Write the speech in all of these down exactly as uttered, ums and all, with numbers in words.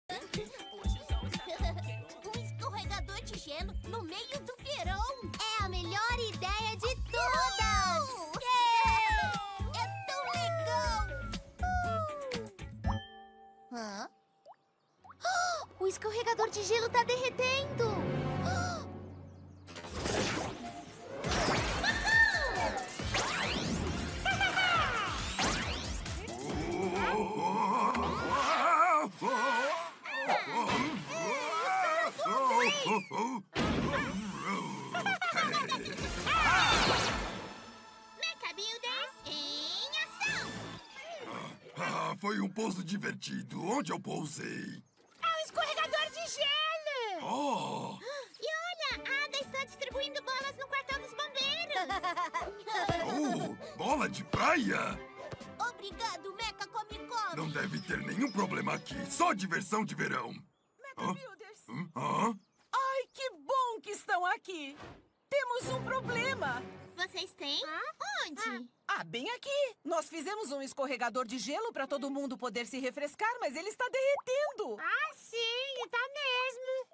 Um escorregador de gelo no meio do verão. É a melhor ideia de todas. Uh! Yeah! É tão legal. Uh! Hã? Oh, o escorregador de gelo tá derretendo. Oh! Mecha Builders em ação! Ah, foi um pouso divertido. Onde eu pousei? É um escorregador de gelo! Oh! E olha, a Ada está distribuindo bolas no quartel dos bombeiros! Oh, bola de praia? Obrigado, Mecha Come Come. Não deve ter nenhum problema aqui. Só diversão de verão. Mecha Hã? Builders! Hã? Hã? Ai, que bom que estão aqui! Temos um problema! Vocês têm? Onde? Ah, bem aqui! Nós fizemos um escorregador de gelo para todo mundo poder se refrescar, mas ele está derretendo! Ah, sim, tá mesmo!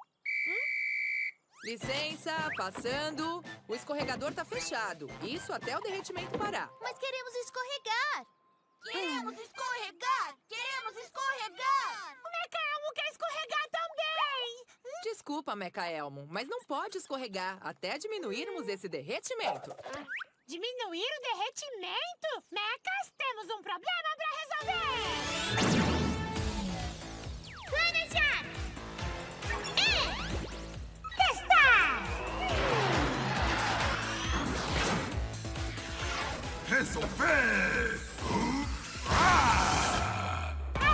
Licença, passando. O escorregador tá fechado. Isso até o derretimento parar. Mas queremos escorregar. Queremos escorregar. Queremos escorregar. O Mecha Elmo quer escorregar também! Desculpa, Mecha Elmo, mas não pode escorregar até diminuirmos esse derretimento. Diminuir o derretimento? Mechas, temos um problema pra resolver! Planejar! E testar! Resolver! Ah!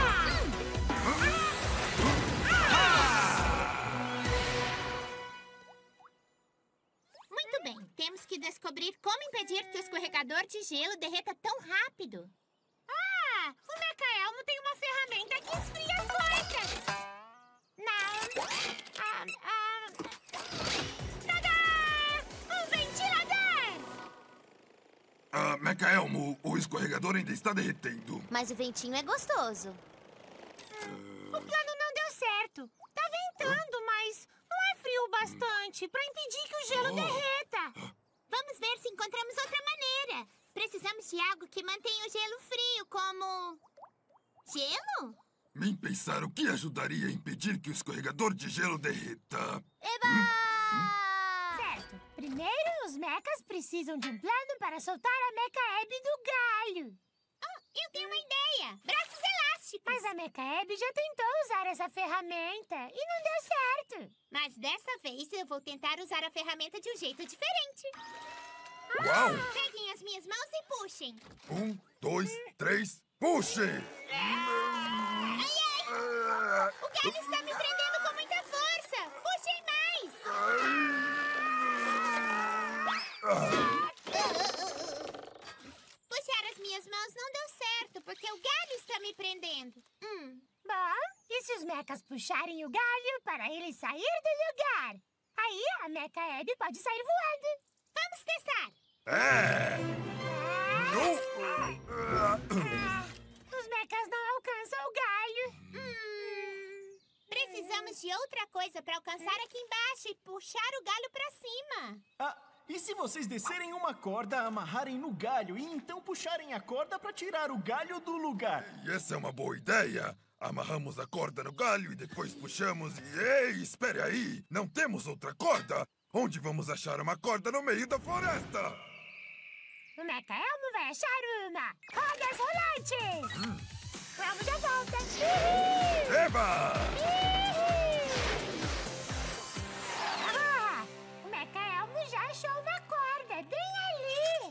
Muito bem, temos que descobrir como impedir que o escorregador de gelo derreta tão rápido. Ah, o Mecha Elmo tem uma ferramenta que esfria as coisas. Não. Ah, ah. Tadá! Um ventilador! Ah, Mecha Elmo, o escorregador ainda está derretendo. Mas o ventinho é gostoso. O plano não deu certo. Tá ventando, mas não é frio o bastante pra impedir que o gelo derreta. Vamos ver se encontramos outra maneira. Precisamos de algo que mantenha o gelo frio, como... gelo? Nem pensar o que ajudaria a impedir que o escorregador de gelo derreta. Eba! Certo. Primeiro, os mechas precisam de um plano para soltar a Mecha Abby do galho. Oh, eu tenho uma ideia. Braços elásticos. Mas a Mecha Abby já tentou usar essa ferramenta e não deu certo. Mas dessa vez eu vou tentar usar a ferramenta de um jeito diferente. Uau! Peguem as minhas mãos e puxem. Um, dois, três, puxe! Ai, ai! O galho está me prendendo com muita força. Puxem mais. Puxar as minhas mãos não deu certo, porque o galho está me prendendo. Hum. Bom, e se os mechas puxarem o galho para ele sair do lugar? Aí a Mecha Abby pode sair voando. Vamos testar. É! Os mechas não alcançam o galho. Hum. Precisamos de outra coisa para alcançar aqui embaixo e puxar o galho para cima. Ah, e se vocês descerem uma corda, amarrarem no galho e então puxarem a corda para tirar o galho do lugar? E essa é uma boa ideia. Amarramos a corda no galho e depois puxamos e... Ei, espere aí! Não temos outra corda! Onde vamos achar uma corda no meio da floresta? O Mecha Elmo vai achar uma! Rodas rolantes! Hum. Vamos de volta! Eba! Ah, o Mecha Elmo já achou uma corda, bem ali!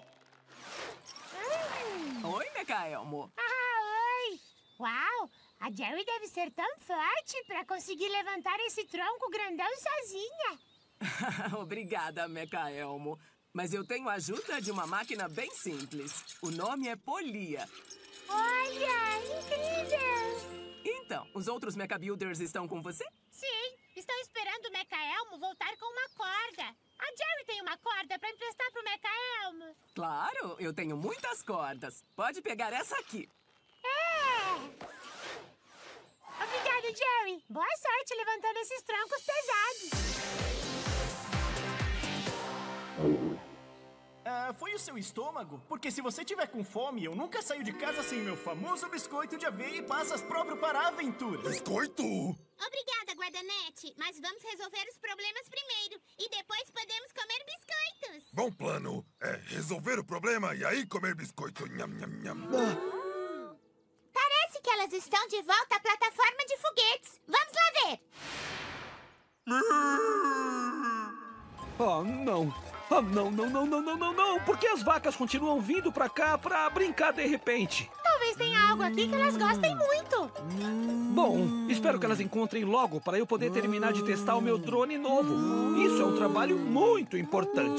Hum. Oi, Mecha Elmo! Ah, oi! Uau! A Jerry deve ser tão forte para conseguir levantar esse tronco grandão sozinha! Obrigada, Mecha Elmo. Mas eu tenho a ajuda de uma máquina bem simples. O nome é Polia. Olha, incrível! Então, os outros Mecha Builders estão com você? Sim, estão esperando o Mecha Elmo voltar com uma corda. A Jerry tem uma corda para emprestar pro Mecha Elmo. Claro, eu tenho muitas cordas. Pode pegar essa aqui. É! Obrigada, Obrigada, Jerry. Boa sorte levantando esses troncos pesados. Ah, foi o seu estômago? Porque se você tiver com fome, eu nunca saio de casa sem meu famoso biscoito de aveia e passas próprio para a aventura. Biscoito? Obrigada, guardanete. Mas vamos resolver os problemas primeiro. E depois podemos comer biscoitos. Bom plano. É resolver o problema e aí comer biscoito. Nham, nham, nham. Parece que elas estão de volta à plataforma de foguetes. Vamos lá ver. Oh, não. Ah, não, não, não, não, não, não, não. Por que as vacas continuam vindo pra cá pra brincar de repente? Talvez tenha algo aqui que elas gostem muito. Bom, espero que elas encontrem logo para eu poder terminar de testar o meu drone novo. Isso é um trabalho muito importante.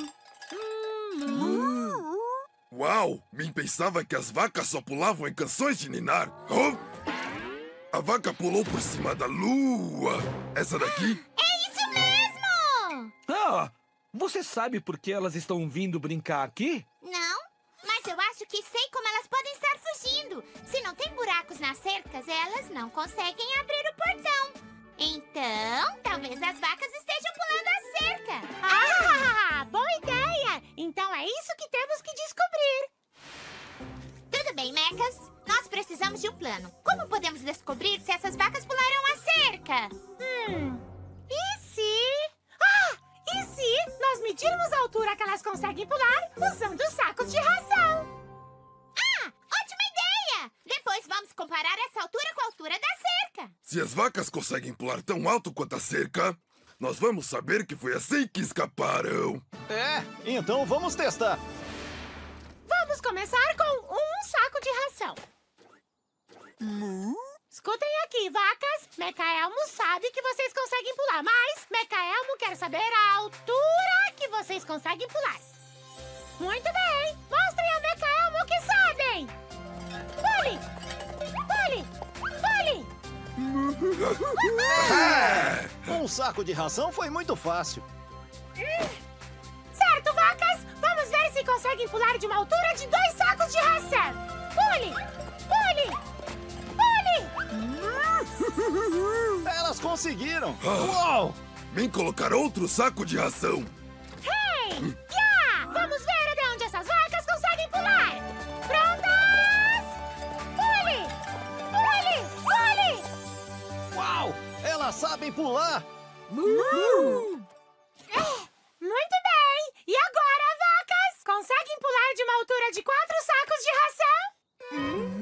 Uau! Mim pensava que as vacas só pulavam em canções de ninar. Oh! A vaca pulou por cima da lua. Essa daqui? É isso mesmo! Ah, você sabe por que elas estão vindo brincar aqui? Não, mas eu acho que sei como elas podem estar fugindo. Se não tem buracos nas cercas, elas não conseguem abrir o portão. Então, talvez as vacas estejam pulando a cerca. Ah, boa ideia! Então é isso que temos que descobrir. Tudo bem, mecas. Nós precisamos de um plano. Como podemos descobrir se essas vacas pularam a cerca? Hum, e se... Ah! E se nós medirmos a altura que elas conseguem pular usando sacos de ração? Ah, ótima ideia! Depois vamos comparar essa altura com a altura da cerca. Se as vacas conseguem pular tão alto quanto a cerca, nós vamos saber que foi assim que escaparam. É, então vamos testar. Vamos começar com um saco de ração. Escutem aqui, vacas. Mecaelmo sabe que vocês conseguem pular, mas Mecaelmo quer saber a altura que vocês conseguem pular. Muito bem. Mostrem a Mecaelmo que sabem. Pule! Pule! Pule! Um saco de ração foi muito fácil. Certo, vacas. Vamos ver se conseguem pular de uma altura de dois sacos de ração. Pule! Pule! Elas conseguiram! Ah. Uau! Vem colocar outro saco de ração. Hey! Yeah! Vamos ver até onde essas vacas conseguem pular! Prontas? Pule! Pule! Pule! Uau! Elas sabem pular! É, muito bem! E agora, vacas? Conseguem pular de uma altura de quatro sacos de ração?